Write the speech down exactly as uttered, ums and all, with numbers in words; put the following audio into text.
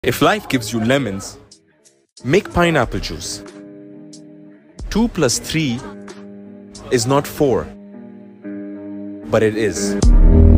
If life gives you lemons, make pineapple juice. two plus three is not four, but it is.